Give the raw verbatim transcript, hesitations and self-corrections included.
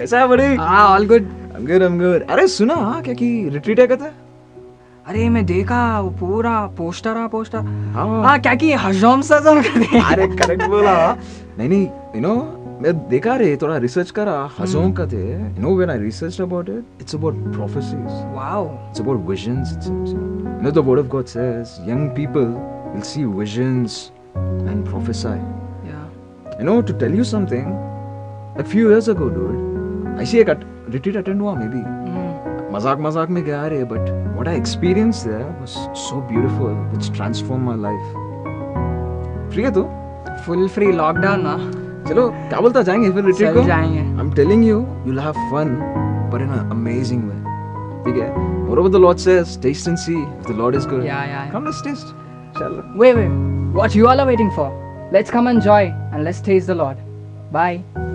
कैसा है बड़ी? हाँ all good. I'm good, I'm good. अरे सुना क्या कि रिट्रीट है कहते? अरे मैं देखा वो पूरा पोस्टर आ पोस्टर। हाँ हाँ क्या कि हजम सजम कर अरे करेक्ट बोला। नहीं नहीं यू नो मैं देखा रे थोड़ा रिसर्च करा हजों का थे you know when I researched about it it's about prophecies. Wow. It's about visions, it seems. You know, the word of God says, young people will see visions and prophesy. Yeah. You know, to tell you something, a few years ago, dude, I see a cut, retreat attend हुआ maybe. मजाक मजाक में गया रे, but what I experienced there was so beautiful, which transformed my life. Free है तू? Full free lockdown ना। चलो क्या बोलता जाएंगे फिर retreat को? चल जाएंगे। I'm telling you, you'll have fun, but in an amazing way. ठीक है? Whatever the Lord says, taste and see if the Lord is good. Yeah, yeah, yeah. Come, let's taste. चलो. Wait, wait. What you all are waiting for? Let's come enjoy and let's taste the Lord. Bye.